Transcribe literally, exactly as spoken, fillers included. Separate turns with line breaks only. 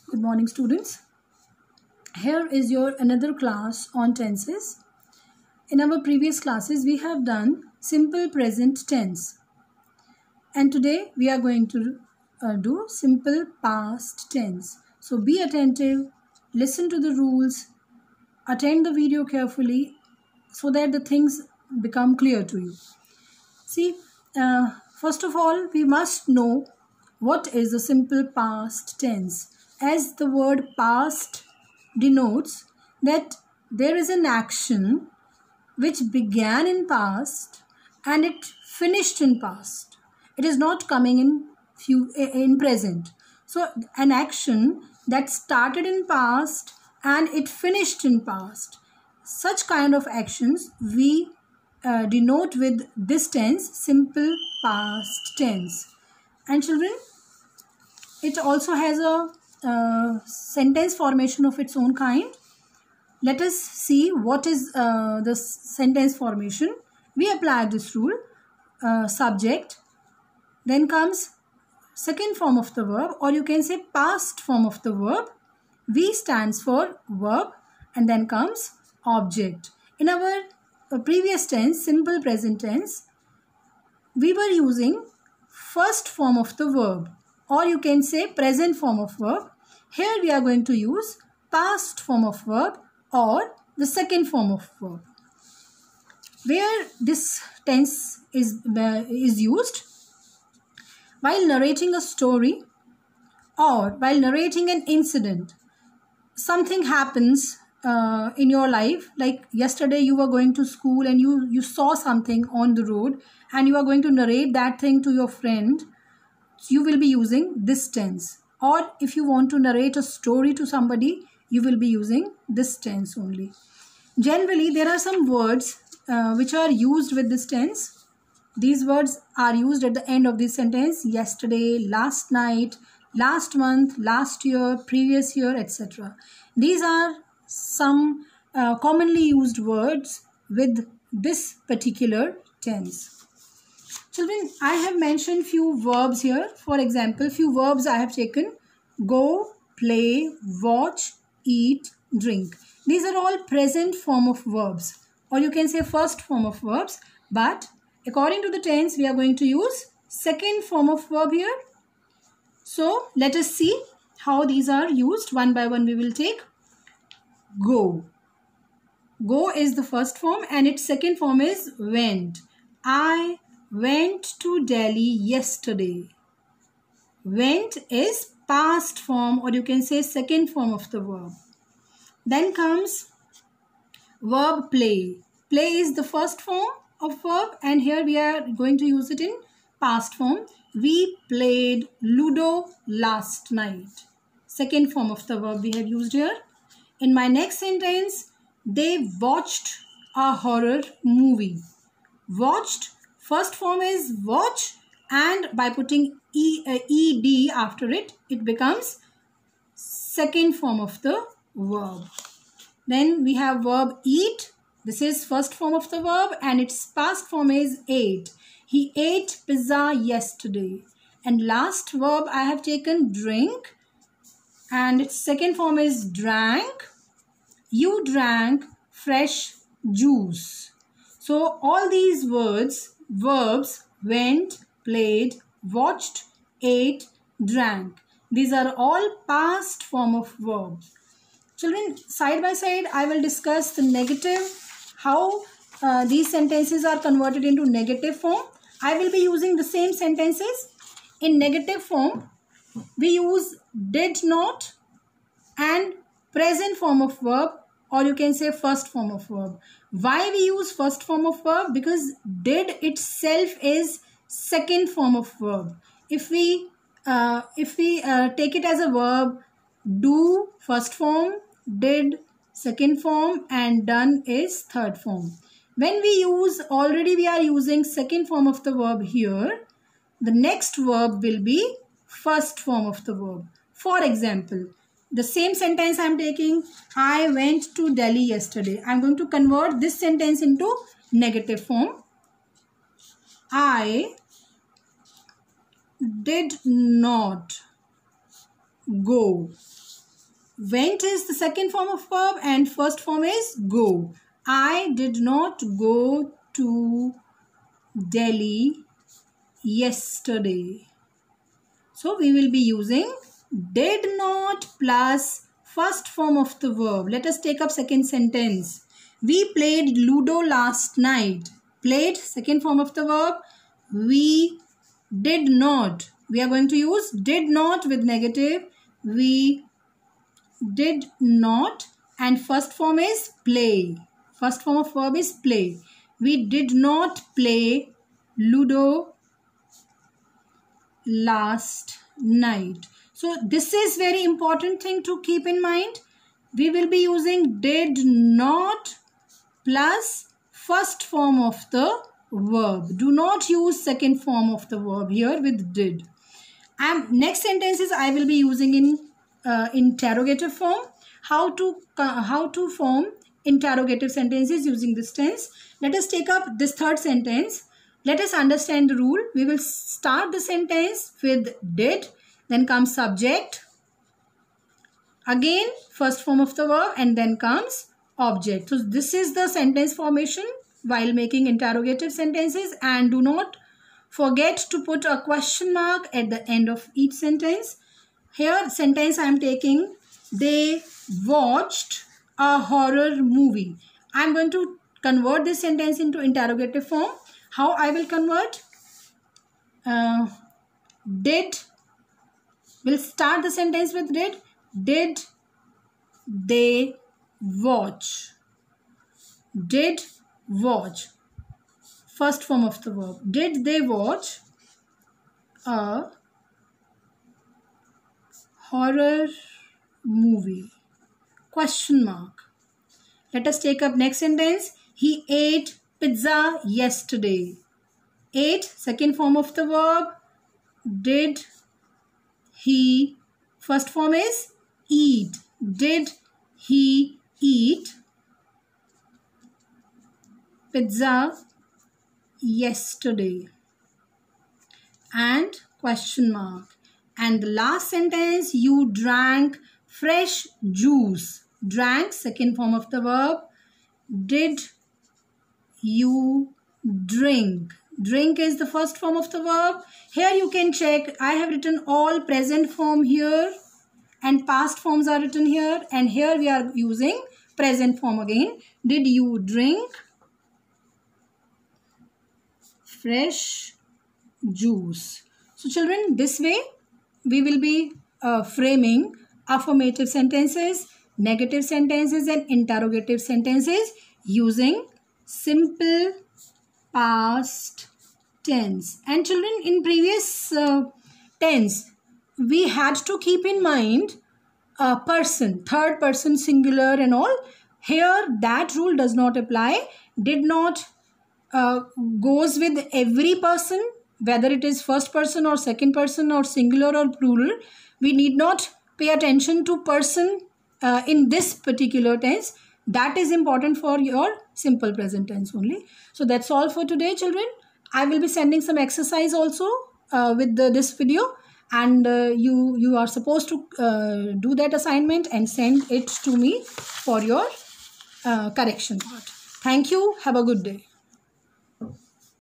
Good morning, students. Here is your another class on tenses. In our previous classes, we have done simple present tense. And today we are going to uh, do simple past tense. So be attentive, listen to the rules, attend the video carefully so that the things become clear to you. See, uh, first of all, we must know what is a simple past tense, as the word past denotes that there is an action which began in past and it finished in past. It is not coming in few in present. So an action that started in past and it finished in past. Such kind of actions we uh, denote with this tense, simple past tense. And children, it also has a uh, sentence formation of its own kind. Let us see what is uh, the sentence formation. We apply this rule, uh, subject, then comes second form of the verb, or you can say past form of the verb. V stands for verb, and then comes object. In our uh, previous tense, simple present tense, we were using first form of the verb, or you can say present form of verb. Here we are going to use past form of verb or the second form of verb. Where this tense is, uh, is used? While narrating a story or while narrating an incident. Something happens uh, in your life, like yesterday you were going to school and you, you saw something on the road and you are going to narrate that thing to your friend. You will be using this tense. Or if you want to narrate a story to somebody, you will be using this tense only. Generally, there are some words uh, which are used with this tense. These words are used at the end of this sentence: yesterday, last night, last month, last year, previous year, et cetera. These are some uh, commonly used words with this particular tense. Children, I have mentioned few verbs here. For example, few verbs I have taken: go, play, watch, eat, drink. These are all present form of verbs, or you can say first form of verbs. But according to the tense, we are going to use second form of verb here. So let us see how these are used. One by one we will take. Go. Go is the first form and its second form is went. I went to Delhi yesterday. Went is past form, or you can say second form of the verb. Then comes verb play. Play is the first form of verb and here we are going to use it in past form. We played Ludo last night. Second form of the verb we have used here. In my next sentence, they watched a horror movie. Watched, first form is watch, and by putting e, uh, ed after it, it becomes second form of the verb. Then we have verb eat. This is first form of the verb and its past form is ate. He ate pizza yesterday. And last verb I have taken drink and its second form is drank. You drank fresh juice. So all these words, verbs, went, played, watched, ate, drank. These are all past form of verbs. Children, side by side, I will discuss the negative, how uh, these sentences are converted into negative form. I will be using the same sentences. In negative form, we use did not and present form of verb, or you can say first form of verb. Why we use first form of verb? Because did itself is second form of verb. If we, uh, if we uh, take it as a verb, do first form, did second form, and done is third form. When we use, already we are using second form of the verb here, the next verb will be first form of the verb. For example, the same sentence I am taking, I went to Delhi yesterday. I am going to convert this sentence into negative form. I did not go. Went is the second form of verb and first form is go. I did not go to Delhi yesterday. So we will be using did not plus first form of the verb. Let us take up second sentence. We played Ludo last night. Played, second form of the verb. We did not. We are going to use did not with negative. We did not, and first form is play. First form of verb is play. We did not play Ludo last night. So this is very important thing to keep in mind. We will be using did not plus first form of the verb. Do not use second form of the verb here with did. And next sentences I will be using in uh, interrogative form. How to uh, how to form interrogative sentences using this tense. Let us take up this third sentence. Let us understand the rule. We will start the sentence with did, then comes subject, again first form of the verb, and then comes object. So this is the sentence formation while making interrogative sentences, and do not forget to put a question mark at the end of each sentence. Here sentence I am taking, they watched a horror movie. I am going to convert this sentence into interrogative form. How I will convert? Uh, did, we'll start the sentence with did. Did they watch? Did watch. First form of the verb. Did they watch a horror movie? Question mark. Let us take up next sentence. He ate pizza yesterday. Ate, second form of the verb. Did he, first form is eat. Did he eat pizza yesterday? And question mark. And the last sentence, you drank fresh juice. Drank, second form of the verb. Did you drink? Drink is the first form of the verb. Here you can check. I have written all present form here and past forms are written here, and here we are using present form again. Did you drink fresh juice? So children, this way we will be uh, framing affirmative sentences, negative sentences and interrogative sentences using simple past tense. And children, in previous uh, tense we had to keep in mind a person, third person singular and all. Here that rule does not apply. Did not uh, goes with every person, whether it is first person or second person or singular or plural. We need not pay attention to person uh, in this particular tense. That is important for your simple present tense only. So that's all for today, children. I will be sending some exercise also uh, with the, this video, and uh, you you are supposed to uh, do that assignment and send it to me for your uh, correction part. Thank you. Have a good day.